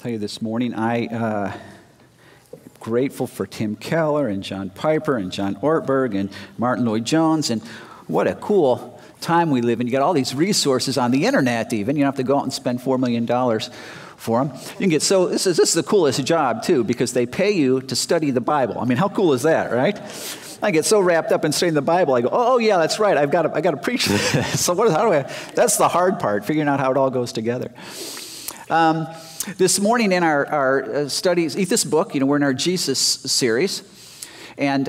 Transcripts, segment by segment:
tell you this morning, I grateful for Tim Keller and John Piper and John Ortberg and Martin Lloyd-Jones, and what a cool time we live in. You got all these resources on the internet even. You don't have to go out and spend $4 million for them. You can get, so this is the coolest job too, because they pay you to study the Bible. I mean, how cool is that, right? I get so wrapped up in studying the Bible, I go, oh yeah, that's right, I got to preach this. So that's the hard part, figuring out how it all goes together. This morning in our studies, this book, we're in our Jesus series, and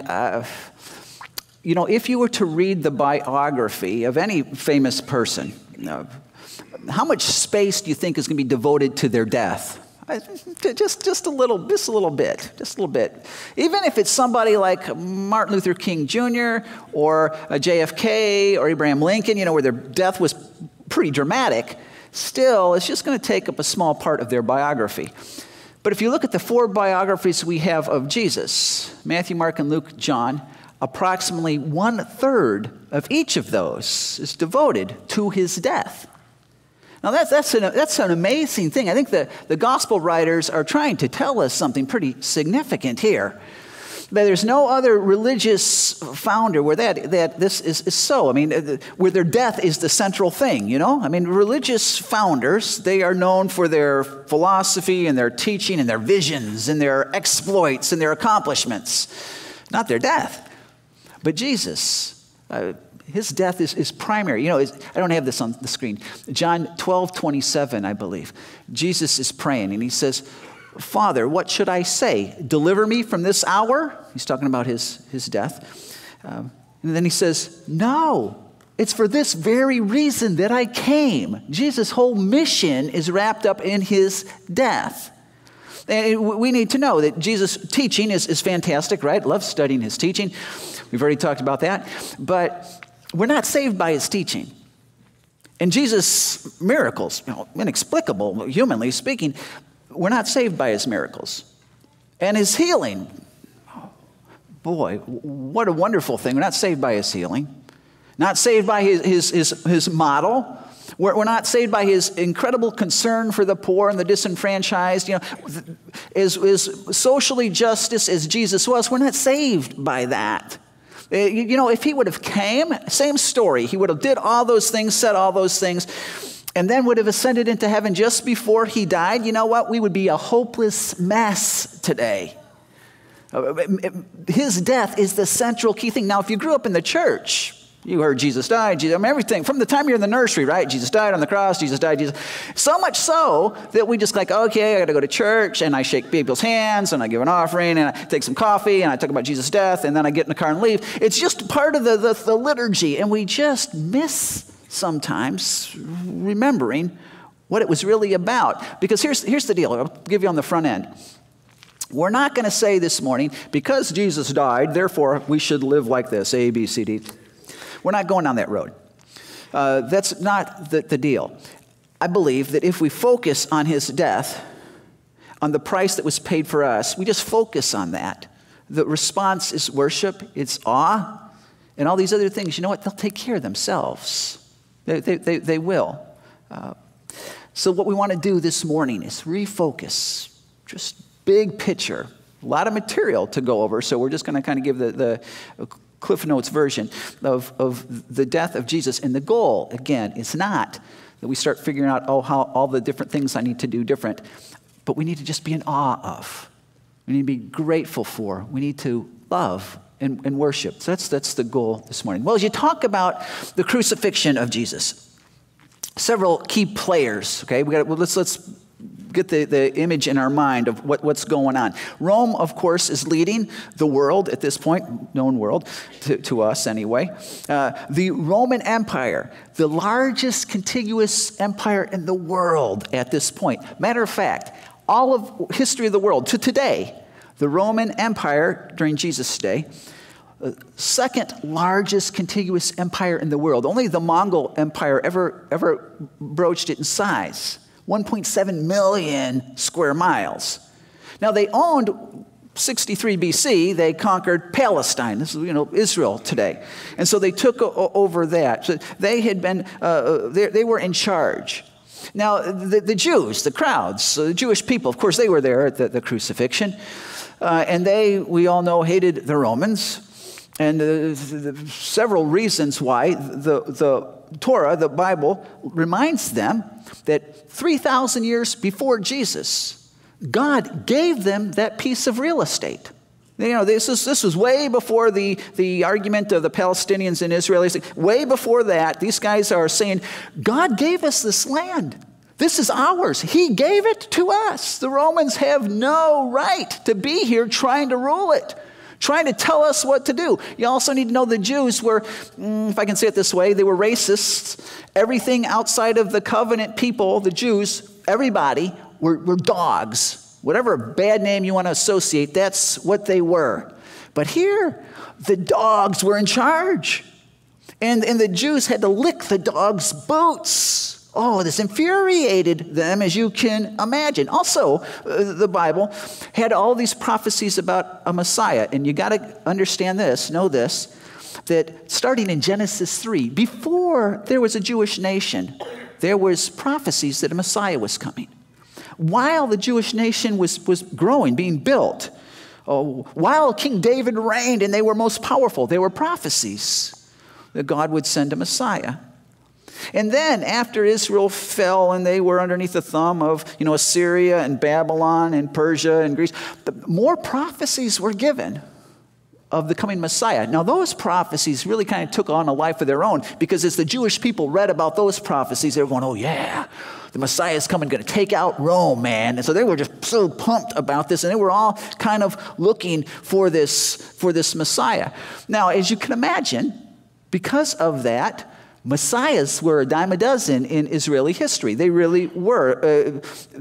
if you were to read the biography of any famous person, how much space do you think is going to be devoted to their death? Just a little bit. Even if it's somebody like Martin Luther King Jr. or JFK or Abraham Lincoln, where their death was pretty dramatic, still, it's just going to take up a small part of their biography. But if you look at the 4 biographies we have of Jesus, Matthew, Mark, and Luke, John, approximately 1/3 of each of those is devoted to his death. Now, that's an amazing thing. I think the gospel writers are trying to tell us something pretty significant here. But there's no other religious founder where that this is so. I mean, where their death is the central thing, I mean, religious founders, they are known for their philosophy and their teaching and their visions and their exploits and their accomplishments, not their death. But Jesus, his death is primary. I don't have this on the screen. John 12:27, I believe. Jesus is praying, and he says, Father, what should I say? Deliver me from this hour? He's talking about his death. And then he says, no, it's for this very reason that I came. Jesus' whole mission is wrapped up in his death. And we need to know that Jesus' teaching is fantastic, right? Love studying his teaching. We've already talked about that. But we're not saved by his teaching. And Jesus' miracles, inexplicable, humanly speaking, we're not saved by his miracles. And his healing, boy, what a wonderful thing. We're not saved by his healing. Not saved by his model. We're not saved by his incredible concern for the poor and the disenfranchised. As socially justice as Jesus was, we're not saved by that. If he would have came, same story. He would have did all those things, said all those things, and then would have ascended into heaven just before he died. You know what? We would be a hopeless mess today. His death is the central key thing. Now, if you grew up in the church, you heard Jesus died, everything. From the time you're in the nursery, right? Jesus died on the cross, Jesus died, Jesus. So much so that we just okay, I got to go to church, and I shake people's hands, and I give an offering, and I take some coffee, and I talk about Jesus' death, and then I get in the car and leave. It's just part of the liturgy, and we just miss sometimes remembering what it was really about. Because here's the deal. I'll give you on the front end. We're not going to say this morning, because Jesus died, therefore we should live like this, A, B, C, D. We're not going down that road. That's not the deal. I believe that if we focus on his death, on the price that was paid for us, we just focus on that. The response is worship, it's awe, and all these other things. You know what? They'll take care of themselves. They will. So what we want to do this morning is refocus, just big picture, a lot of material to go over. So we're just going to kind of give the Cliff Notes version of the death of Jesus. And the goal, again, is not that we start figuring out, how all the different things I need to do different, but we need to just be in awe of. We need to be grateful for. We need to love and worship. So that's the goal this morning. Well, as you talk about the crucifixion of Jesus, several key players, okay? Let's get the image in our mind of what's going on. Rome, of course, is leading the world at this point, known world, to us anyway. The Roman Empire, the largest contiguous empire in the world at this point. Matter of fact, all of history of the world to today, the Roman Empire during Jesus' day, second largest contiguous empire in the world. Only the Mongol Empire ever broached it in size. 1.7 million square miles. Now, they owned 63 BC, they conquered Palestine. This is, Israel today. And so they took over that. So they had been, they were in charge. Now, the Jews, the crowds, the Jewish people, of course, they were there at the crucifixion. And they, we all know, hated the Romans. And several reasons why the Torah, the Bible, reminds them that 3,000 years before Jesus, God gave them that piece of real estate. You know, this was way before the argument of the Palestinians and Israelis. Way before that, these guys are saying, God gave us this land. This is ours. He gave it to us. The Romans have no right to be here trying to rule it, trying to tell us what to do. You also need to know the Jews were, if I can say it this way, they were racists. Everything outside of the covenant people, the Jews, everybody, were dogs. Whatever bad name you want to associate, that's what they were. But here, the dogs were in charge. And the Jews had to lick the dogs' boots. Oh, this infuriated them, as you can imagine. Also, the Bible had all these prophecies about a Messiah. And you got to understand this, know this, that starting in Genesis 3, before there was a Jewish nation, there was prophecies that a Messiah was coming. While the Jewish nation was growing, being built, while King David reigned and they were most powerful, there were prophecies that God would send a Messiah. And then after Israel fell and they were underneath the thumb of Assyria and Babylon and Persia and Greece, more prophecies were given of the coming Messiah. Now those prophecies really kind of took on a life of their own, because as the Jewish people read about those prophecies, they were going, oh yeah, the Messiah is coming, going to take out Rome, man. And so they were just so pumped about this, and they were all kind of looking for this Messiah. Now, as you can imagine, because of that, Messiahs were a dime a dozen in Israeli history. They really were.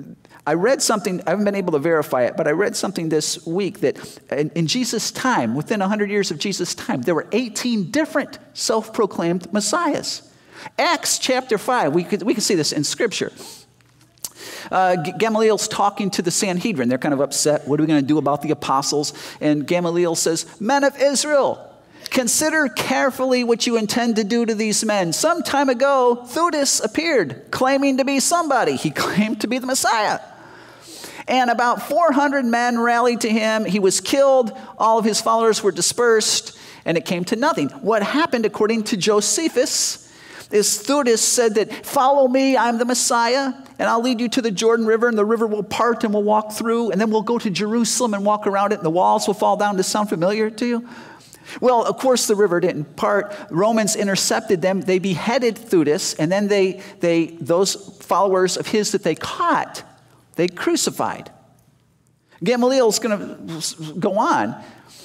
I read something, I haven't been able to verify it, but I read something this week that in Jesus' time, within 100 years of Jesus' time, there were 18 different self-proclaimed Messiahs. Acts chapter 5, we can see this in Scripture. Gamaliel's talking to the Sanhedrin. They're kind of upset. What are we going to do about the apostles? And Gamaliel says, men of Israel, consider carefully what you intend to do to these men. Some time ago, Theudas appeared, claiming to be somebody. He claimed to be the Messiah. And about 400 men rallied to him. He was killed. All of his followers were dispersed, and it came to nothing. What happened, according to Josephus, is Theudas said that, follow me, I'm the Messiah, and I'll lead you to the Jordan River, and the river will part, and we'll walk through, and then we'll go to Jerusalem and walk around it, and the walls will fall down. Does this sound familiar to you? Well, of course, the river didn't part. Romans intercepted them. They beheaded Theudas, and then those followers of his that they caught, they crucified. Gamaliel's going to go on.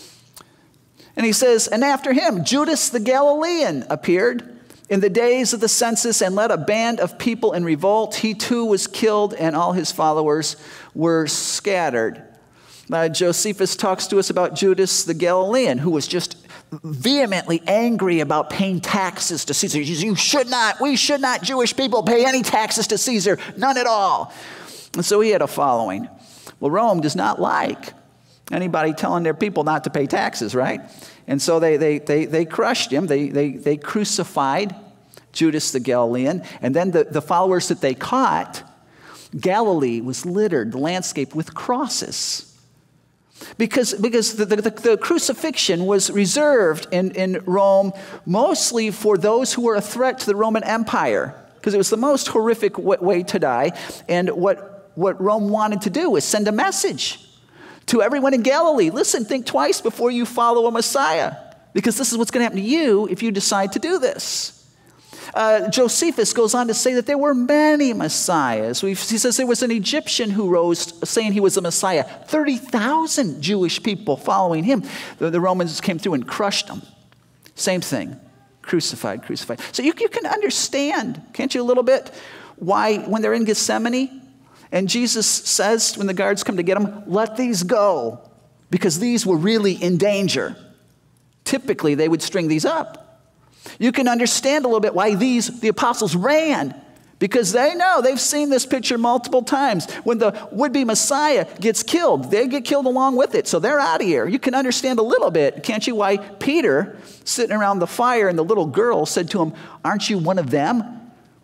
And he says, and after him, Judas the Galilean appeared in the days of the census and led a band of people in revolt. He too was killed, and all his followers were scattered. Josephus talks to us about Judas the Galilean, who was just vehemently angry about paying taxes to Caesar. We should not, Jewish people, pay any taxes to Caesar, none at all. And so he had a following. Well, Rome does not like anybody telling their people not to pay taxes, right? And so they crushed him. They crucified Judas the Galilean. And then the followers that they caught, Galilee was littered, the landscape, with crosses. Because the crucifixion was reserved in Rome mostly for those who were a threat to the Roman Empire, because it was the most horrific way to die. And what Rome wanted to do was send a message to everyone in Galilee. Listen, think twice before you follow a Messiah, because this is what's going to happen to you if you decide to do this. Josephus goes on to say that there were many messiahs. He says there was an Egyptian who rose saying he was a Messiah. 30,000 Jewish people following him. The Romans came through and crushed them. Same thing. Crucified. So you can understand, can't you, a little bit, why when they're in Gethsemane and Jesus says when the guards come to get them, let these go, because these were really in danger. Typically, they would string these up. You can understand a little bit why the apostles ran, because they know, they've seen this picture multiple times. When the would-be Messiah gets killed, they get killed along with it, so they're out of here. You can understand a little bit, can't you, why Peter, sitting around the fire, and the little girl said to him, aren't you one of them?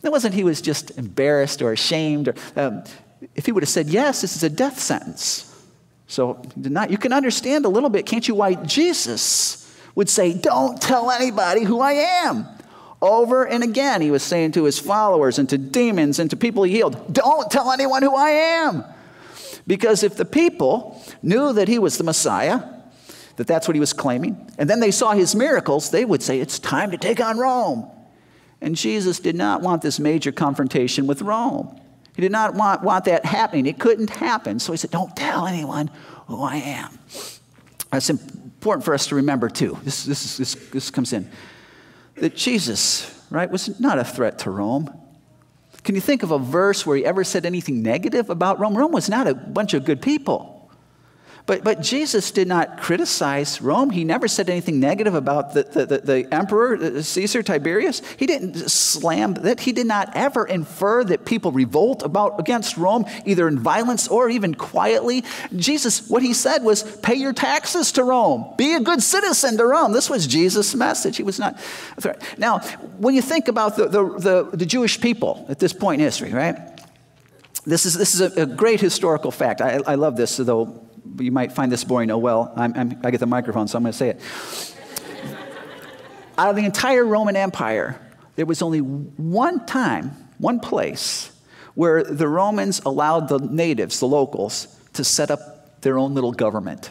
It wasn't he was just embarrassed or ashamed. If he would have said, yes, this is a death sentence. So you can understand a little bit, can't you, why Jesus would say, don't tell anybody who I am. Over and again, he was saying to his followers and to demons and to people he healed, don't tell anyone who I am. Because if the people knew that he was the Messiah, that that's what he was claiming, and then they saw his miracles, they would say, it's time to take on Rome. And Jesus did not want this major confrontation with Rome. He did not want that happening. It couldn't happen. So he said, don't tell anyone who I am. That's important for us to remember, too. This comes in. That Jesus, right, was not a threat to Rome. Can you think of a verse where he ever said anything negative about Rome? Rome was not a bunch of good people. But Jesus did not criticize Rome. He never said anything negative about the emperor, Caesar Tiberius. He didn't slam that. He did not ever infer that people revolt against Rome, either in violence or even quietly. Jesus, what he said was, pay your taxes to Rome. Be a good citizen to Rome. This was Jesus' message. He was not a threat. Now, when you think about the Jewish people at this point in history, right? This is a great historical fact. I love this, though. You might find this boring. Oh, well, I get the microphone, so I'm going to say it. Out of the entire Roman Empire, there was only one place, where the Romans allowed the natives, the locals, to set up their own little government.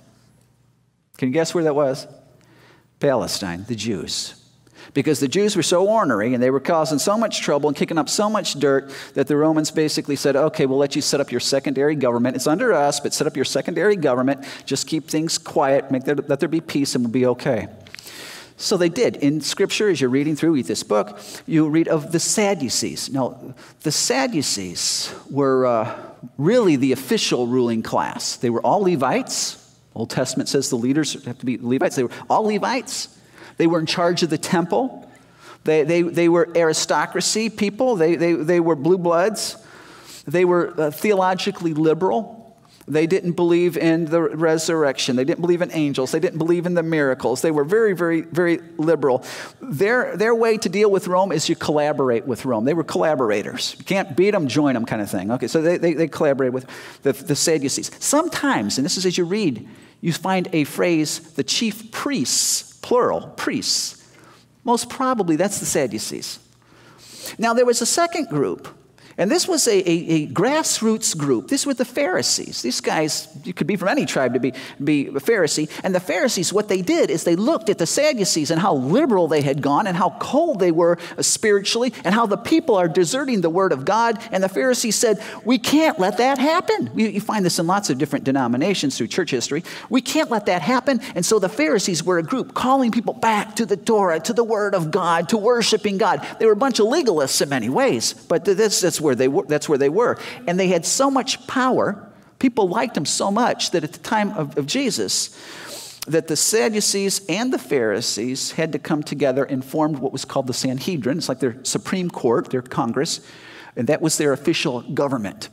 Can you guess where that was? Palestine, the Jews. Because the Jews were so ornery and they were causing so much trouble and kicking up so much dirt that the Romans basically said, okay, we'll let you set up your secondary government. It's under us, but set up your secondary government. Just keep things quiet, let there be peace, and we'll be okay. So they did. In Scripture, as you're reading through this book, you read of the Sadducees. Now, the Sadducees were really the official ruling class. They were all Levites. Old Testament says the leaders have to be Levites. They were all Levites. They were in charge of the temple. They were aristocracy people. They were blue bloods. They were theologically liberal. They didn't believe in the resurrection. They didn't believe in angels. They didn't believe in the miracles. They were very, very, very liberal. Their way to deal with Rome is you collaborate with Rome. They were collaborators. You can't beat them, join them kind of thing. Okay, so they collaborated with the Sadducees. Sometimes, and this is as you read, you find a phrase, the chief priests, plural, priests. Most probably that's the Sadducees. Now there was a second group, and this was a grassroots group. This were the Pharisees. These guys, you could be from any tribe to be a Pharisee. And the Pharisees, what they did is they looked at the Sadducees and how liberal they had gone and how cold they were spiritually and how the people are deserting the word of God. And the Pharisees said, we can't let that happen. You find this in lots of different denominations through church history. We can't let that happen. And so the Pharisees were a group calling people back to the Torah, to the word of God, to worshiping God. They were a bunch of legalists in many ways, but that's where they were. And they had so much power, people liked them so much that at the time of Jesus, that the Sadducees and the Pharisees had to come together and formed what was called the Sanhedrin. It's like their Supreme Court, their Congress, and that was their official government.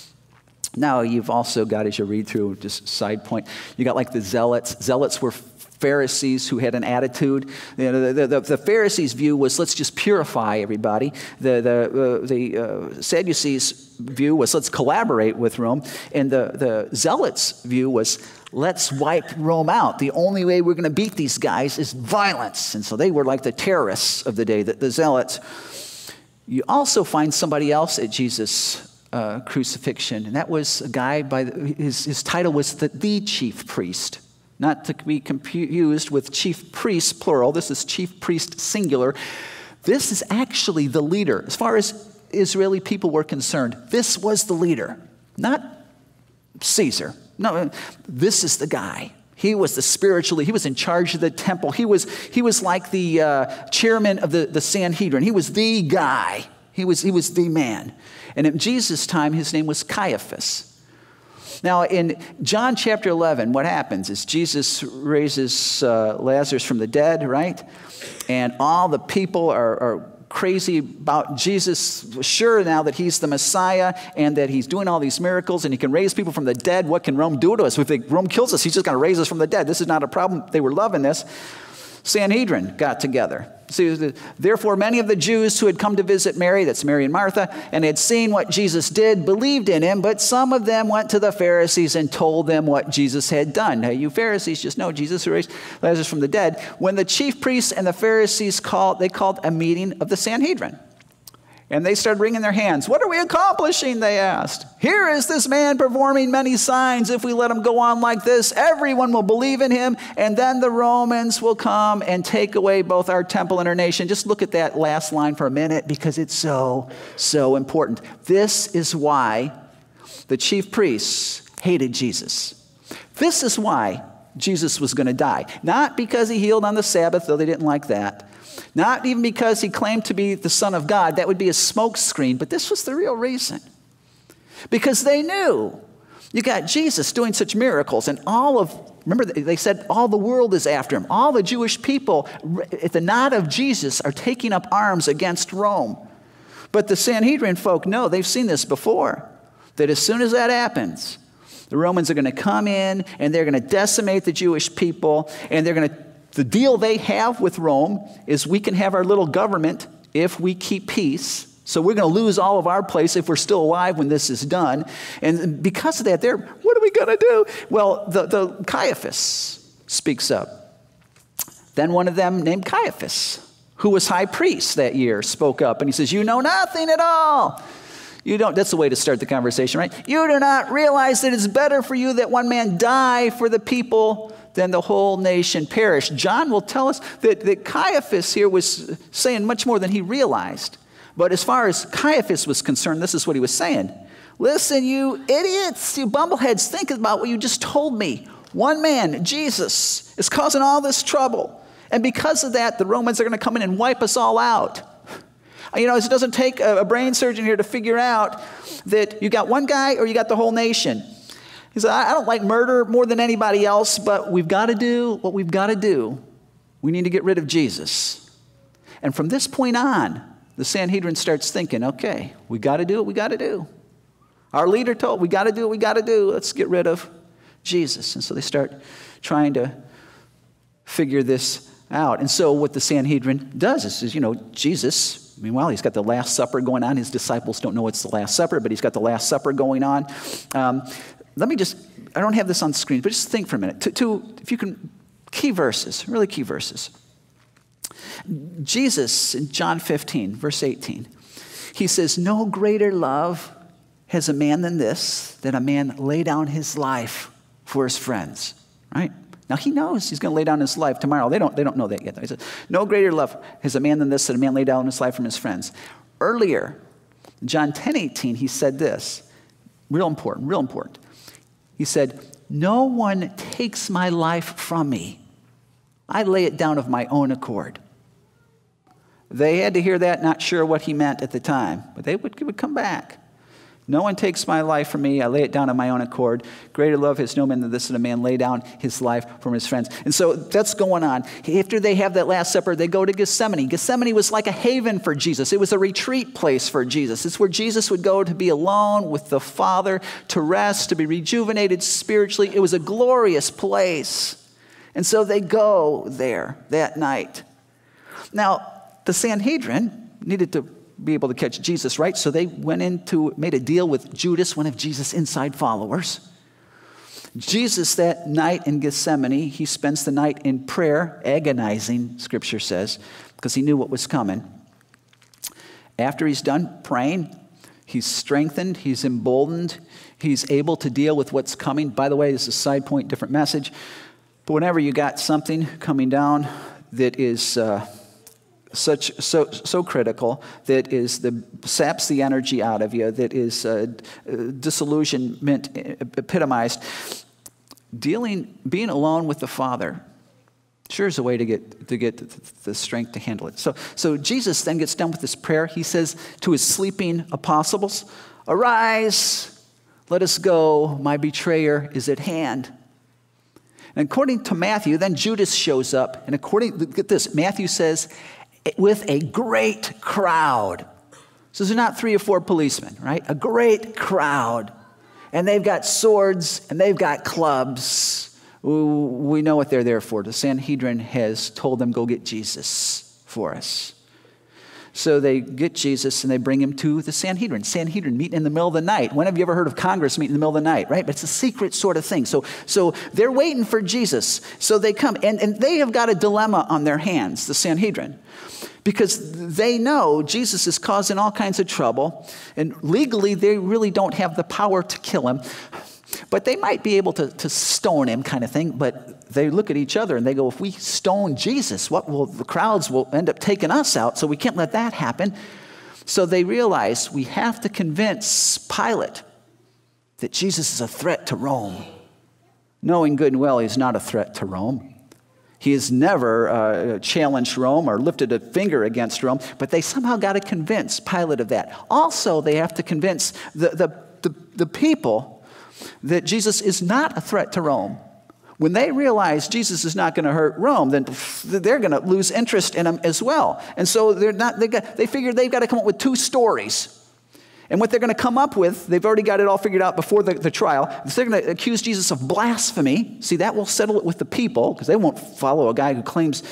Now, you've also got, as you read through, just side point, you got like the Zealots. Zealots were Pharisees who had an attitude. You know, the Pharisees' view was, let's just purify everybody. The Sadducees' view was, let's collaborate with Rome. And the Zealots' view was, let's wipe Rome out. The only way we're going to beat these guys is violence. And so they were like the terrorists of the day, the Zealots. You also find somebody else at Jesus' crucifixion, and that was a guy his title was the chief priest. Not to be confused with chief priests, plural. This is chief priest, singular. This is actually the leader. As far as Israeli people were concerned, this was the leader, not Caesar. No, this is the guy. He was the spiritual leader. He was in charge of the temple. He was like the chairman of the Sanhedrin. He was the guy. He was the man. And in Jesus' time, his name was Caiaphas. Now, in John chapter 11, what happens is Jesus raises Lazarus from the dead, right? And all the people are crazy about Jesus, sure now that he's the Messiah and that he's doing all these miracles and he can raise people from the dead. What can Rome do to us? If Rome kills us, he's just going to raise us from the dead. This is not a problem. They were loving this. Sanhedrin got together. See, therefore, many of the Jews who had come to visit Mary, that's Mary and Martha, and had seen what Jesus did, believed in him, but some of them went to the Pharisees and told them what Jesus had done. Now, you Pharisees just know Jesus raised Lazarus from the dead. When the chief priests and the Pharisees called a meeting of the Sanhedrin. And they started wringing their hands. What are we accomplishing, they asked. Here is this man performing many signs. If we let him go on like this, everyone will believe in him, and then the Romans will come and take away both our temple and our nation. Just look at that last line for a minute, because it's so, so important. This is why the chief priests hated Jesus. This is why Jesus was going to die. Not because he healed on the Sabbath, though they didn't like that. Not even because he claimed to be the Son of God. That would be a smokescreen. But this was the real reason. Because they knew you got Jesus doing such miracles. And remember, they said all the world is after him. All the Jewish people, at the nod of Jesus, are taking up arms against Rome. But the Sanhedrin folk know, they've seen this before, that as soon as that happens, the Romans are going to come in and they're going to decimate the Jewish people, and the deal they have with Rome is we can have our little government if we keep peace. So we're going to lose all of our place if we're still alive when this is done. And because of that, what are we going to do? Well, the Caiaphas speaks up. Then one of them named Caiaphas, who was high priest that year, spoke up. And he says, you know nothing at all. That's the way to start the conversation, right? You do not realize that it's better for you that one man die for the people than the whole nation perish. John will tell us that Caiaphas here was saying much more than he realized. But as far as Caiaphas was concerned, this is what he was saying. Listen, you idiots, you bumbleheads, think about what you just told me. One man, Jesus, is causing all this trouble. And because of that, the Romans are going to come in and wipe us all out. You know, it doesn't take a brain surgeon here to figure out that you got one guy or you got the whole nation. He said, I don't like murder more than anybody else, but we've got to do what we've got to do. We need to get rid of Jesus. And from this point on, the Sanhedrin starts thinking, okay, we got to do what we got to do. Our leader told, we got to do what we got to do. Let's get rid of Jesus. And so they start trying to figure this out. And so what the Sanhedrin does is, Jesus, meanwhile, he's got the Last Supper going on. His disciples don't know it's the Last Supper, but he's got the Last Supper going on. I don't have this on screen, but just think for a minute. If you can, key verses, really key verses. Jesus, in John 15, verse 18, he says, no greater love has a man than this, that a man lay down his life for his friends, right? Now, he knows he's going to lay down his life tomorrow. They don't know that yet. He says, no greater love has a man than this, that a man lay down his life for his friends. Earlier, in John 10:18, he said this, real important. He said, no one takes my life from me. I lay it down of my own accord. They had to hear that, not sure what he meant at the time, but it would come back. No one takes my life from me. I lay it down of my own accord. Greater love has no man than this, that a man lay down his life for his friends. And so that's going on. After they have that Last Supper, they go to Gethsemane. Gethsemane was like a haven for Jesus. It was a retreat place for Jesus. It's where Jesus would go to be alone with the Father, to rest, to be rejuvenated spiritually. It was a glorious place. And so they go there that night. Now, the Sanhedrin needed to be able to catch Jesus, right? So they made a deal with Judas, one of Jesus' inside followers. Jesus, that night in Gethsemane, he spends the night in prayer, agonizing, Scripture says, because he knew what was coming. After he's done praying, he's strengthened, he's emboldened, he's able to deal with what's coming. By the way, this is a side point, different message. But whenever you got something coming down that is so critical, that saps the energy out of you, that is disillusionment epitomized, being alone with the Father sure is a way to get the strength to handle it. So Jesus then gets done with this prayer. He says to his sleeping apostles, arise, let us go, my betrayer is at hand. And according to Matthew, then Judas shows up, and get this, Matthew says, with a great crowd. So they're not 3 or 4 policemen, right? A great crowd. And they've got swords and they've got clubs. We know what they're there for. The Sanhedrin has told them, go get Jesus for us. So they get Jesus and they bring him to the Sanhedrin. Sanhedrin meeting in the middle of the night. When have you ever heard of Congress meeting in the middle of the night, right? But it's a secret sort of thing. So they're waiting for Jesus. So they come, and they have got a dilemma on their hands, the Sanhedrin, because they know Jesus is causing all kinds of trouble, and legally they really don't have the power to kill him. But they might be able to stone him, kind of thing. But they look at each other and they go, if we stone Jesus, the crowds will end up taking us out, so we can't let that happen. So they realize we have to convince Pilate that Jesus is a threat to Rome, knowing good and well he's not a threat to Rome. He has never challenged Rome or lifted a finger against Rome, but they somehow got to convince Pilate of that. Also, they have to convince the people that Jesus is not a threat to Rome. When they realize Jesus is not going to hurt Rome, then they're going to lose interest in him as well. And so they figure they've got to come up with two stories. And what they're going to come up with, they've already got it all figured out before the trial. They're going to accuse Jesus of blasphemy. See, that will settle it with the people, because they won't follow a guy who claims,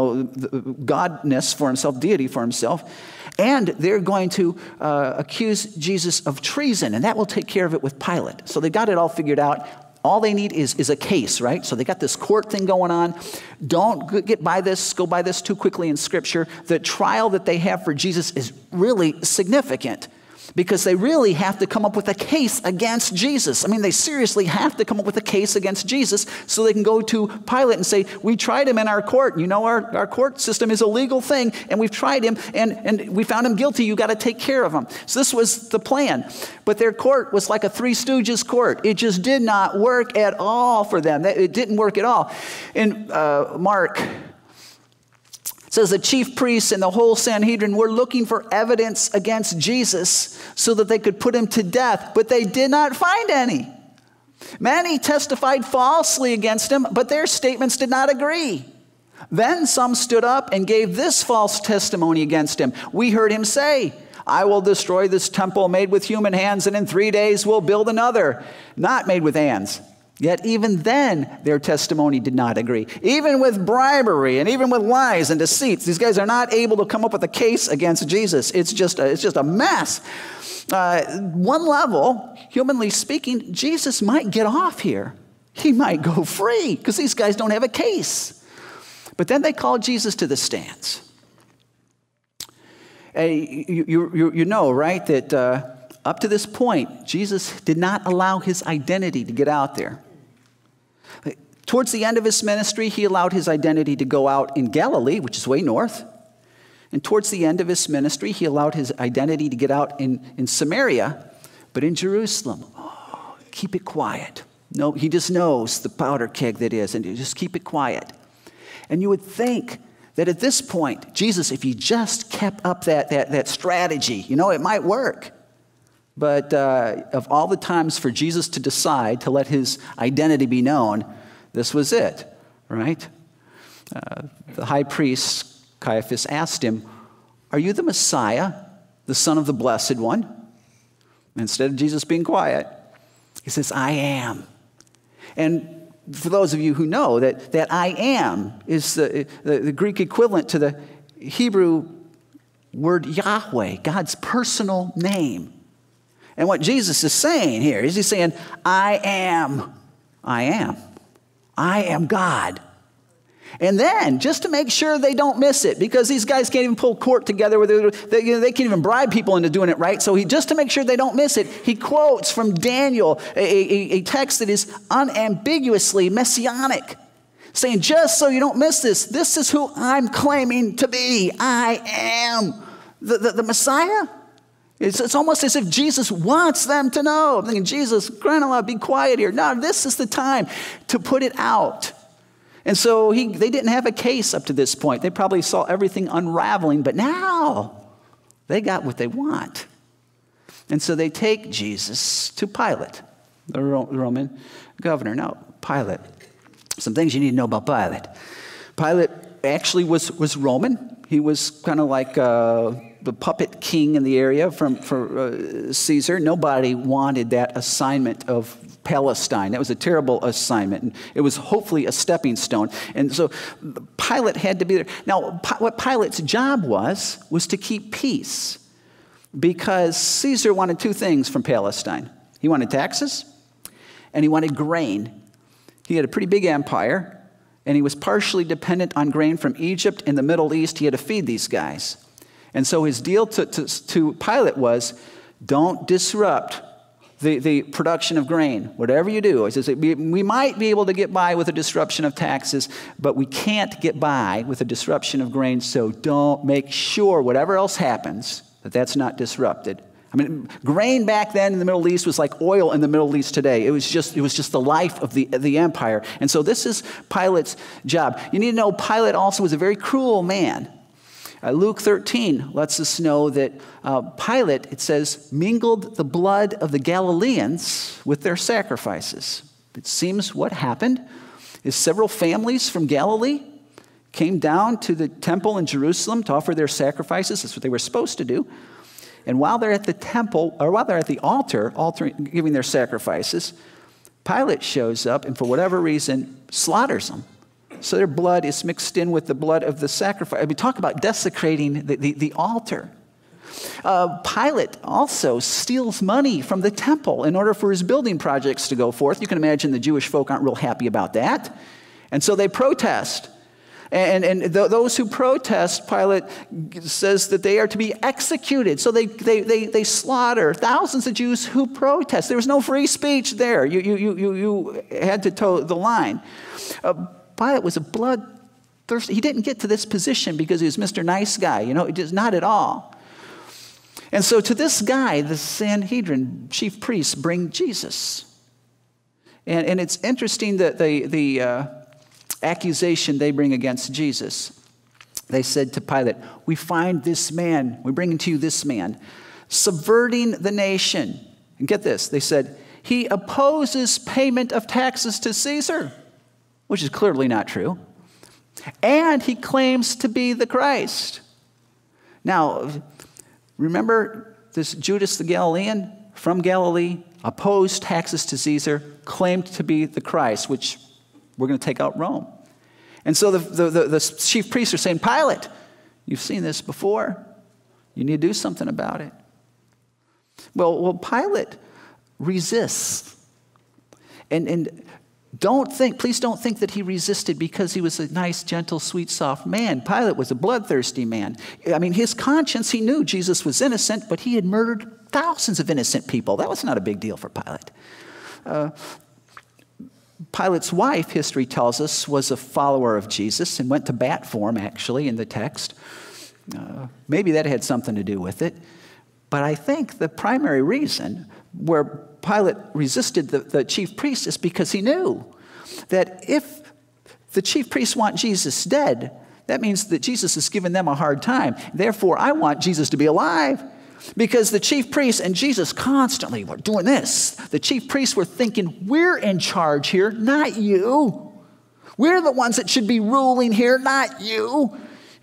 godness for himself, deity for himself. And they're going to accuse Jesus of treason, and that will take care of it with Pilate. So they've got it all figured out. All they need is a case, right? So they got this court thing going on. Don't go by this too quickly in Scripture. The trial that they have for Jesus is really significant, because they really have to come up with a case against Jesus. I mean, they seriously have to come up with a case against Jesus so they can go to Pilate and say, we tried him in our court. You know, our court system is a legal thing, and we've tried him, and we found him guilty. You got to take care of him. So this was the plan. But their court was like a Three Stooges court. It just did not work at all for them. It didn't work at all. In Mark, says the chief priests and the whole Sanhedrin were looking for evidence against Jesus so that they could put him to death, but they did not find any. Many testified falsely against him, but their statements did not agree. Then some stood up and gave this false testimony against him. We heard him say, I will destroy this temple made with human hands, and in 3 days will build another, not made with hands. Yet even then, their testimony did not agree. Even with bribery and even with lies and deceits, these guys are not able to come up with a case against Jesus. It's just a mess. One level, humanly speaking, Jesus might get off here. He might go free because these guys don't have a case. But then they call Jesus to the stands. You know, right, that up to this point, Jesus did not allow his identity to get out there. Towards the end of his ministry, he allowed his identity to go out in Galilee, which is way north. And towards the end of his ministry, he allowed his identity to get out in Samaria. But in Jerusalem, keep it quiet. No, he just knows the powder keg that is, and you just keep it quiet. And you would think that at this point, Jesus, if he just kept up that strategy, it might work. But of all the times for Jesus to decide to let his identity be known, this was it, right? The high priest, Caiaphas, asked him, are you the Messiah, the Son of the Blessed One? Instead of Jesus being quiet, he says, I am. And for those of you who know that I am is the Greek equivalent to the Hebrew word Yahweh, God's personal name. And what Jesus is saying here is he's saying, I am God. And then, just to make sure they don't miss it, because these guys can't even pull court together, they can't even bribe people into doing it right, so just to make sure they don't miss it, he quotes from Daniel, a text that is unambiguously messianic, saying, just so you don't miss this is who I'm claiming to be. I am the Messiah. It's almost as if Jesus wants them to know. I'm thinking, Jesus, crying out loud, be quiet here. No, this is the time to put it out. And so they didn't have a case up to this point. They probably saw everything unraveling, but now they got what they want. And so they take Jesus to Pilate, the Roman governor. Now, Pilate, some things you need to know about Pilate. Pilate actually was Roman. He was kind of like the puppet king in the area for Caesar. Nobody wanted that assignment of Palestine. That was a terrible assignment. And it was hopefully a stepping stone. And so Pilate had to be there. Now, what Pilate's job was to keep peace, because Caesar wanted two things from Palestine. He wanted taxes, and he wanted grain. He had a pretty big empire, and he was partially dependent on grain from Egypt and the Middle East. He had to feed these guys. And so his deal to Pilate was, don't disrupt the production of grain. Whatever you do, he says, we might be able to get by with a disruption of taxes, but we can't get by with a disruption of grain, so don't make sure whatever else happens, that's not disrupted. I mean, grain back then in the Middle East was like oil in the Middle East today. It was just the life of the empire. And so this is Pilate's job. You need to know Pilate also was a very cruel man. Luke 13 lets us know that Pilate, it says, mingled the blood of the Galileans with their sacrifices. It seems what happened is several families from Galilee came down to the temple in Jerusalem to offer their sacrifices. That's what they were supposed to do. And while they're at the temple, or while they're at the altar giving their sacrifices, Pilate shows up and for whatever reason slaughters them. So their blood is mixed in with the blood of the sacrifice. I mean, talk about desecrating the altar. Pilate also steals money from the temple in order for his building projects to go forth. You can imagine the Jewish folk aren't real happy about that. And so they protest. And those who protest, Pilate says that they are to be executed. So they slaughter thousands of Jews who protest. There was no free speech there. You had to toe the line. Pilate was a bloodthirsty. He didn't get to this position because he was Mr. Nice Guy. You know, just not at all. And so to this guy, the Sanhedrin chief priests bring Jesus. And it's interesting that the accusation they bring against Jesus. They said to Pilate, we find this man, we bring to you this man, subverting the nation. And get this, they said, he opposes payment of taxes to Caesar, which is clearly not true. And he claims to be the Christ. Now, remember this Judas the Galilean from Galilee, opposed taxes to Caesar, claimed to be the Christ, which we're going to take out Rome. And so the chief priests are saying, Pilate, you've seen this before. You need to do something about it. Well, Pilate resists. And please don't think that he resisted because he was a nice, gentle, sweet, soft man. Pilate was a bloodthirsty man. I mean, his conscience, he knew Jesus was innocent, but he had murdered thousands of innocent people. That was not a big deal for Pilate. Pilate's wife, history tells us, was a follower of Jesus and went to bat for him, actually, in the text. Maybe that had something to do with it. But I think the primary reason where Pilate resisted the chief priest is because he knew that if the chief priests want Jesus dead, that means that Jesus has given them a hard time. Therefore, I want Jesus to be alive. Because the chief priests and Jesus constantly were doing this. The chief priests were thinking, we're in charge here, not you. We're the ones that should be ruling here, not you.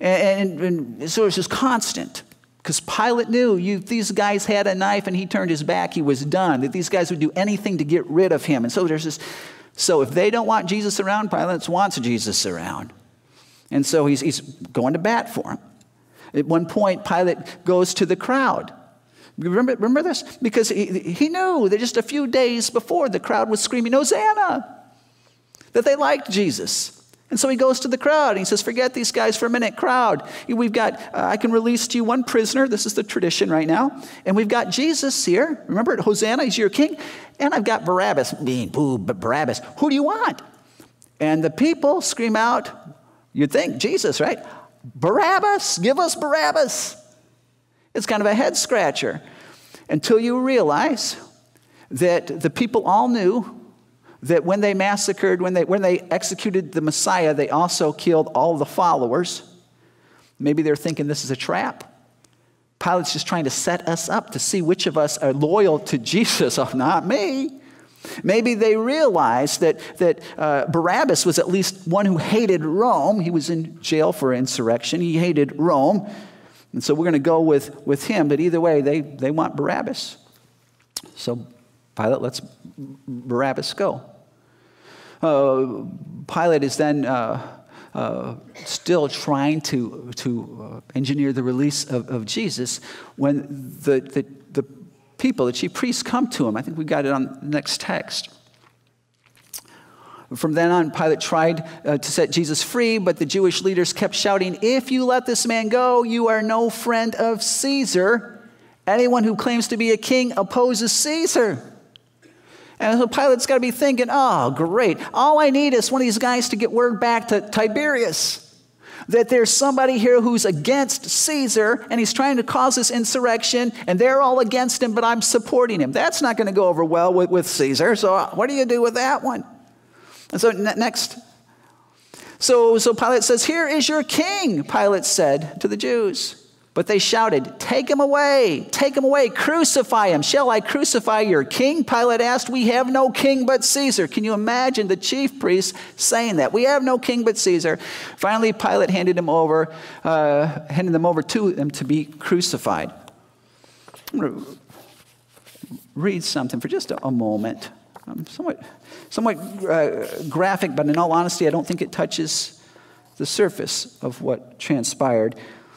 And so it was just constant. Because Pilate knew these guys had a knife and he turned his back, he was done. That these guys would do anything to get rid of him. And so there's this. So if they don't want Jesus around, Pilate wants Jesus around. And so he's going to bat for him. At one point, Pilate goes to the crowd. Remember this? Because he knew that just a few days before, the crowd was screaming, Hosanna! That they liked Jesus. And so he goes to the crowd and he says, forget these guys for a minute, crowd. We've got, I can release to you one prisoner. This is the tradition right now. And we've got Jesus here. Remember, Hosanna, he's your king. And I've got Barabbas. Barabbas. Who do you want? And the people scream out, you'd think Jesus, right? Barabbas, give us Barabbas. It's kind of a head scratcher until you realize that the people all knew that when they massacred, when they executed the Messiah, they also killed all the followers. Maybe they're thinking this is a trap. Pilate's just trying to set us up to see which of us are loyal to Jesus. Oh, not me. Maybe they realized that Barabbas was at least one who hated Rome. He was in jail for insurrection. He hated Rome. And so we're going to go with him. But either way, they want Barabbas. So Pilate lets Barabbas go. Pilate is then still trying to engineer the release of Jesus when the people, the chief priests, come to him. I think we got it on the next text. From then on, Pilate tried to set Jesus free, but the Jewish leaders kept shouting, "If you let this man go, you are no friend of Caesar. Anyone who claims to be a king opposes Caesar." And so Pilate's got to be thinking, oh, great. All I need is one of these guys to get word back to Tiberius that there's somebody here who's against Caesar, and he's trying to cause this insurrection, and they're all against him, but I'm supporting him. That's not going to go over well with Caesar, so what do you do with that one? And so next. So Pilate says, "Here is your king," Pilate said to the Jews. But they shouted, take him away, crucify him. "Shall I crucify your king?" Pilate asked. "We have no king but Caesar." Can you imagine the chief priests saying that? We have no king but Caesar. Finally, Pilate handed them over to them to be crucified. I'm going to read something for just a moment. Somewhat graphic, but in all honesty, I don't think it touches the surface of what transpired.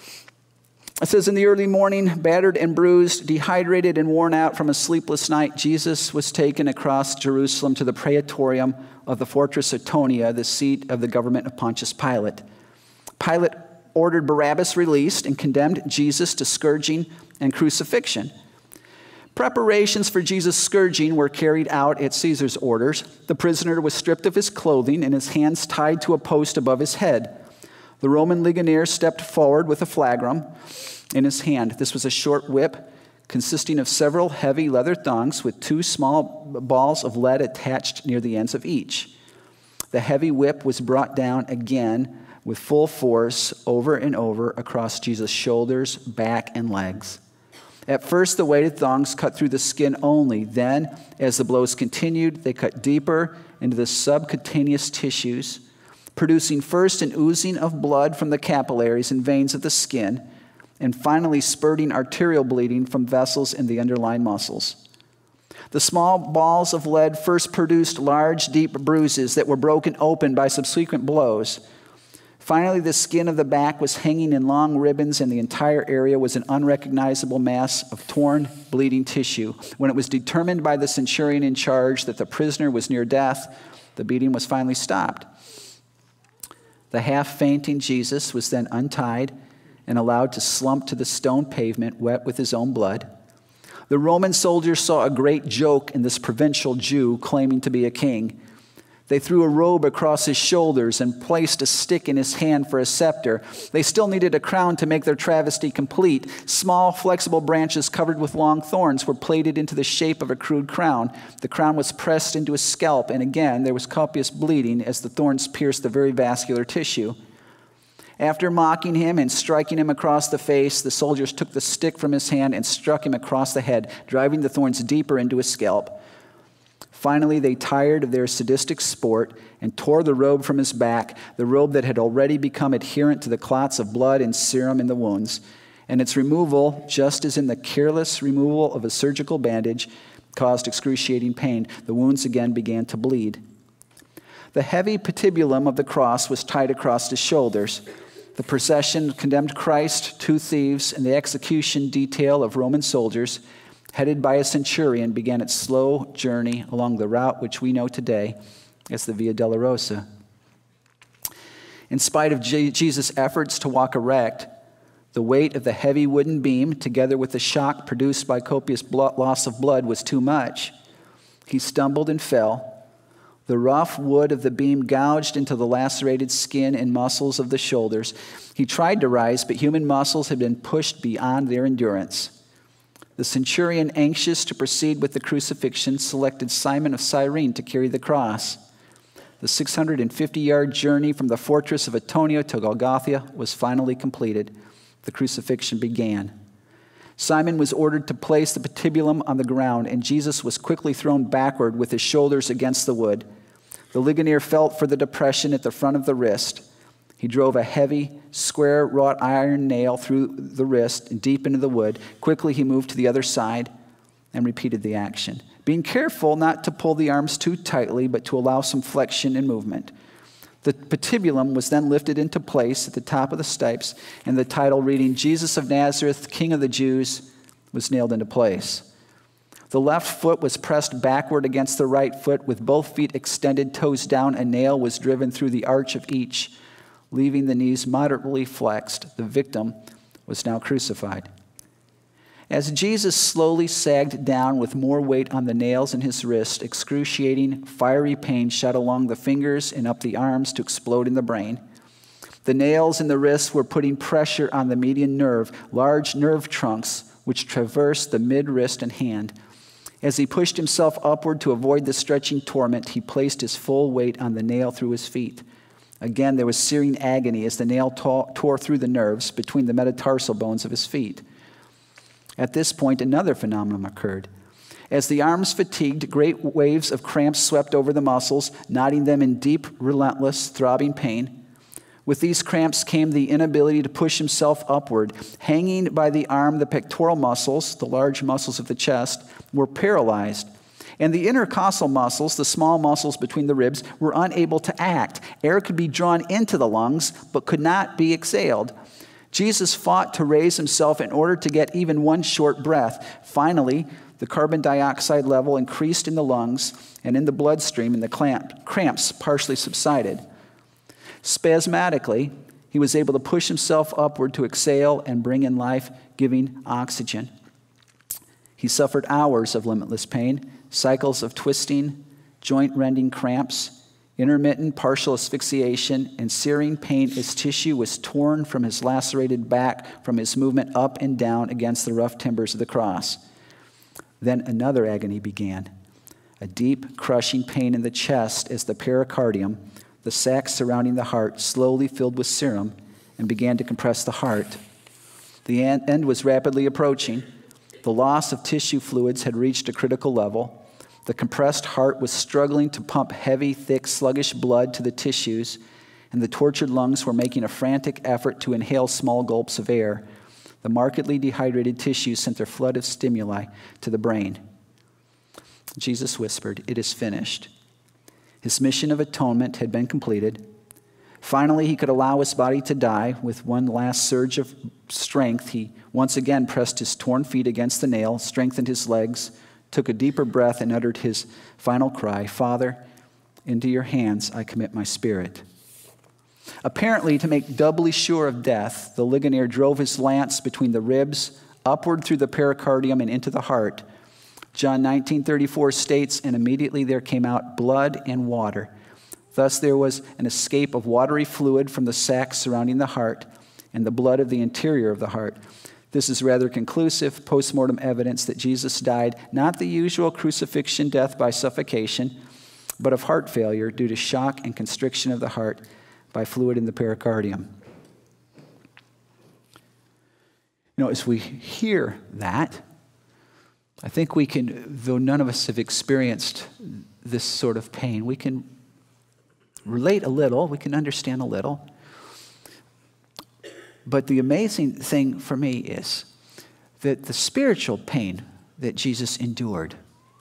It says, "In the early morning, battered and bruised, dehydrated and worn out from a sleepless night, Jesus was taken across Jerusalem to the praetorium of the fortress Antonia, the seat of the government of Pontius Pilate. Pilate ordered Barabbas released and condemned Jesus to scourging and crucifixion. Preparations for Jesus' scourging were carried out at Caesar's orders. The prisoner was stripped of his clothing and his hands tied to a post above his head. The Roman legionnaire stepped forward with a flagrum in his hand. This was a short whip consisting of several heavy leather thongs with 2 small balls of lead attached near the ends of each. The heavy whip was brought down again with full force over and over across Jesus' shoulders, back, and legs. At first, the weighted thongs cut through the skin only. Then, as the blows continued, they cut deeper into the subcutaneous tissues, producing first an oozing of blood from the capillaries and veins of the skin, and finally spurting arterial bleeding from vessels in the underlying muscles. The small balls of lead first produced large, deep bruises that were broken open by subsequent blows. Finally, the skin of the back was hanging in long ribbons, and the entire area was an unrecognizable mass of torn, bleeding tissue. When it was determined by the centurion in charge that the prisoner was near death, the beating was finally stopped. The half-fainting Jesus was then untied and allowed to slump to the stone pavement, wet with his own blood. The Roman soldiers saw a great joke in this provincial Jew claiming to be a king. They threw a robe across his shoulders and placed a stick in his hand for a scepter. They still needed a crown to make their travesty complete. Small, flexible branches covered with long thorns were plaited into the shape of a crude crown. The crown was pressed into his scalp, and again there was copious bleeding as the thorns pierced the very vascular tissue. After mocking him and striking him across the face, the soldiers took the stick from his hand and struck him across the head, driving the thorns deeper into his scalp. Finally, they tired of their sadistic sport and tore the robe from his back, the robe that had already become adherent to the clots of blood and serum in the wounds. And its removal, just as in the careless removal of a surgical bandage, caused excruciating pain. The wounds again began to bleed. The heavy patibulum of the cross was tied across his shoulders. The procession condemned Christ, 2 thieves, and the execution detail of Roman soldiers, headed by a centurion, began its slow journey along the route which we know today as the Via Dolorosa. In spite of Jesus' efforts to walk erect, the weight of the heavy wooden beam, together with the shock produced by copious loss of blood, was too much. He stumbled and fell. The rough wood of the beam gouged into the lacerated skin and muscles of the shoulders. He tried to rise, but human muscles had been pushed beyond their endurance. The centurion, anxious to proceed with the crucifixion, selected Simon of Cyrene to carry the cross. The 650-yard journey from the fortress of Antonia to Golgotha was finally completed. The crucifixion began. Simon was ordered to place the patibulum on the ground, and Jesus was quickly thrown backward with his shoulders against the wood. The legionnaire felt for the depression at the front of the wrist. He drove a heavy, square wrought iron nail through the wrist and deep into the wood. Quickly he moved to the other side. and repeated the action, being careful not to pull the arms too tightly, but to allow some flexion and movement. The patibulum was then lifted into place at the top of the stipes, and the title reading, Jesus of Nazareth, King of the Jews, was nailed into place. The left foot was pressed backward against the right foot, with both feet extended, toes down. A nail was driven through the arch of each, leaving the knees moderately flexed. The victim was now crucified. As Jesus slowly sagged down with more weight on the nails in his wrist, excruciating, fiery pain shot along the fingers and up the arms to explode in the brain. The nails in the wrists were putting pressure on the median nerve, large nerve trunks which traversed the mid-wrist and hand. As he pushed himself upward to avoid the stretching torment, he placed his full weight on the nail through his feet. Again, there was searing agony as the nail tore through the nerves between the metatarsal bones of his feet. At this point, another phenomenon occurred. As the arms fatigued, great waves of cramps swept over the muscles, knotting them in deep, relentless, throbbing pain. With these cramps came the inability to push himself upward. Hanging by the arm, the pectoral muscles, the large muscles of the chest, were paralyzed. And the intercostal muscles, the small muscles between the ribs, were unable to act. Air could be drawn into the lungs, but could not be exhaled. Jesus fought to raise himself in order to get even one short breath. Finally, the carbon dioxide level increased in the lungs and in the bloodstream, and the cramps partially subsided. Spasmodically, he was able to push himself upward to exhale and bring in life-giving oxygen. He suffered hours of limitless pain, cycles of twisting, joint-rending cramps, intermittent partial asphyxiation, and searing pain as tissue was torn from his lacerated back from his movement up and down against the rough timbers of the cross. Then another agony began, a deep, crushing pain in the chest as the pericardium, the sac surrounding the heart, slowly filled with serum and began to compress the heart. The end was rapidly approaching. The loss of tissue fluids had reached a critical level. The compressed heart was struggling to pump heavy, thick, sluggish blood to the tissues, and the tortured lungs were making a frantic effort to inhale small gulps of air. The markedly dehydrated tissues sent their flood of stimuli to the brain. Jesus whispered, "It is finished." His mission of atonement had been completed. Finally, he could allow his body to die. With one last surge of strength, he once again pressed his torn feet against the nail, strengthened his legs, took a deeper breath, and uttered his final cry, "Father, into your hands I commit my spirit." Apparently, to make doubly sure of death, the ligonier drove his lance between the ribs, upward through the pericardium and into the heart. John 19:34 states, "And immediately there came out blood and water. Thus there was an escape of watery fluid from the sac surrounding the heart and the blood of the interior of the heart." This is rather conclusive postmortem evidence that Jesus died not the usual crucifixion death by suffocation, but of heart failure due to shock and constriction of the heart by fluid in the pericardium. You know, as we hear that, I think we can, though none of us have experienced this sort of pain, we can relate a little, we can understand a little. But the amazing thing for me is that the spiritual pain that Jesus endured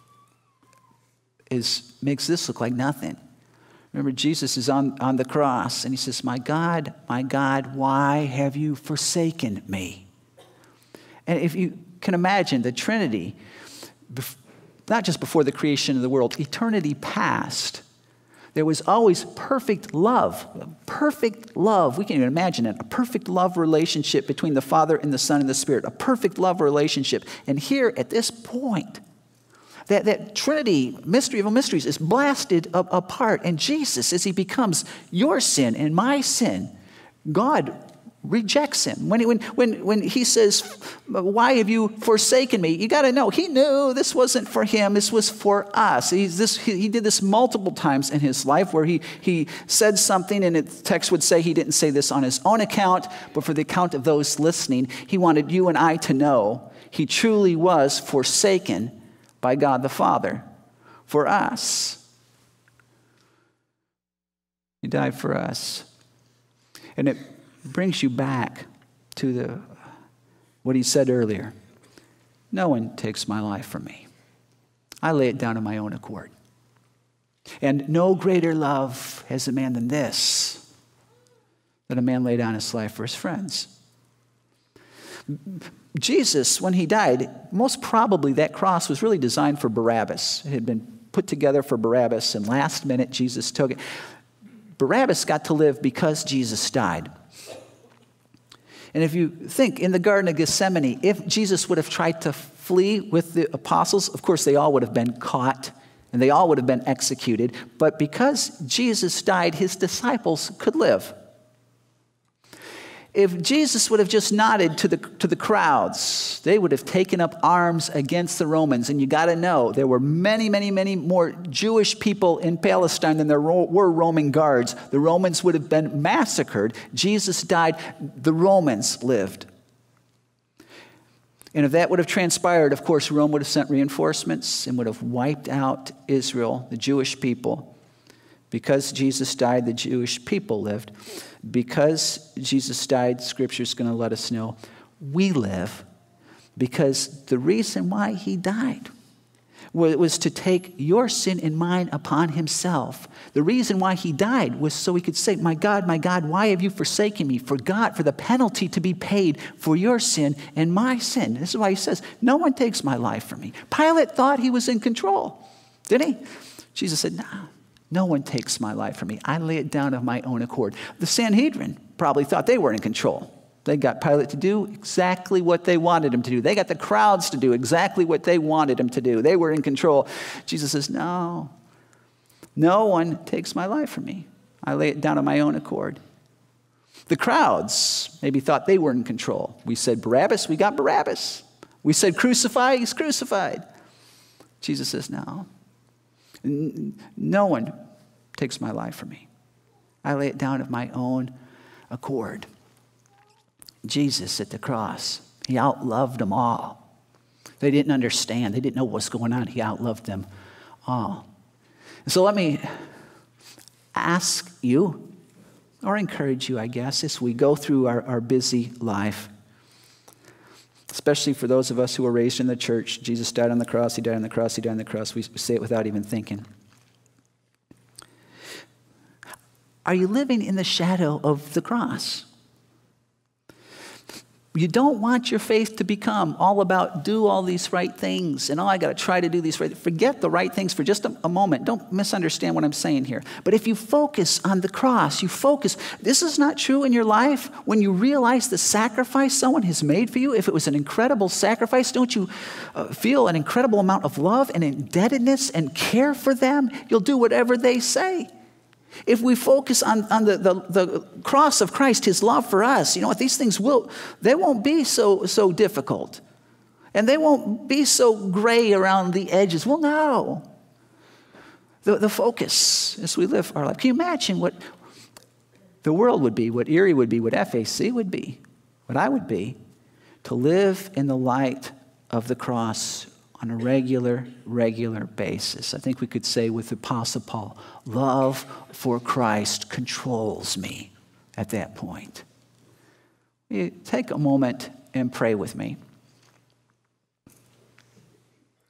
makes this look like nothing. Remember, Jesus is on the cross, and he says, my God, why have you forsaken me?" And if you can imagine the Trinity, not just before the creation of the world, eternity past, there was always perfect love. Perfect love. We can't even imagine it. A perfect love relationship between the Father and the Son and the Spirit. A perfect love relationship. And here at this point, that Trinity, mystery of all mysteries, is blasted apart. And Jesus, as he becomes your sin and my sin, God rejects him. When he says, "Why have you forsaken me?" You got to know, he knew this wasn't for him. This was for us. He did this multiple times in his life where he said something, and the text would say he didn't say this on his own account, but for the account of those listening. He wanted you and I to know he truly was forsaken by God the Father for us. He died for us. And it brings you back to what he said earlier. no one takes my life from me. I lay it down of my own accord. And no greater love has a man than this, that a man lay down his life for his friends. Jesus, when he died, most probably that cross was really designed for Barabbas. It had been put together for Barabbas, and last minute Jesus took it. Barabbas got to live because Jesus died. And if you think in the Garden of Gethsemane, if Jesus would have tried to flee with the apostles, of course they all would have been caught and they all would have been executed. But because Jesus died, his disciples could live. If Jesus would have just nodded to the crowds, they would have taken up arms against the Romans. And you got to know, there were many, many, many more Jewish people in Palestine than there were Roman guards. The Romans would have been massacred. Jesus died. The Romans lived. And if that would have transpired, of course, Rome would have sent reinforcements and would have wiped out Israel, the Jewish people. Because Jesus died, the Jewish people lived. Because Jesus died, Scripture's going to let us know we live. Because the reason why he died was to take your sin and mine upon himself. The reason why he died was so he could say, my God, why have you forsaken me? For the penalty to be paid for your sin and my sin. This is why he says, no one takes my life from me. Pilate thought he was in control, didn't he? Jesus said, no one takes my life from me. I lay it down of my own accord. The Sanhedrin probably thought they were in control. They got Pilate to do exactly what they wanted him to do. They got the crowds to do exactly what they wanted him to do. They were in control. Jesus says, no one takes my life from me. I lay it down of my own accord. The crowds maybe thought they were in control. We said Barabbas, we got Barabbas. We said crucify, he's crucified. Jesus says, no one takes my life from me. I lay it down of my own accord. Jesus at the cross, he outloved them all. They didn't understand. They didn't know what's going on. He outloved them all. So let me ask you, or encourage you, I guess, as we go through our busy life, especially for those of us who were raised in the church. Jesus died on the cross, he died on the cross, he died on the cross. We say it without even thinking. Are you living in the shadow of the cross? You don't want your faith to become all about do all these right things and I got to try to do these right things. Forget the right things for just a moment. Don't misunderstand what I'm saying here. But if you focus on the cross, this is not true in your life when you realize the sacrifice someone has made for you. If it was an incredible sacrifice, don't you feel an incredible amount of love and indebtedness and care for them? You'll do whatever they say. If we focus on the cross of Christ, his love for us, you know what, these things they won't be so difficult. And they won't be so gray around the edges. Well, no. The focus as we live our life. Can you imagine what the world would be, what Erie would be, what FAC would be, what I would be, to live in the light of the cross on a regular basis? I think we could say with the Apostle Paul, love for Christ controls me at that point. You take a moment and pray with me.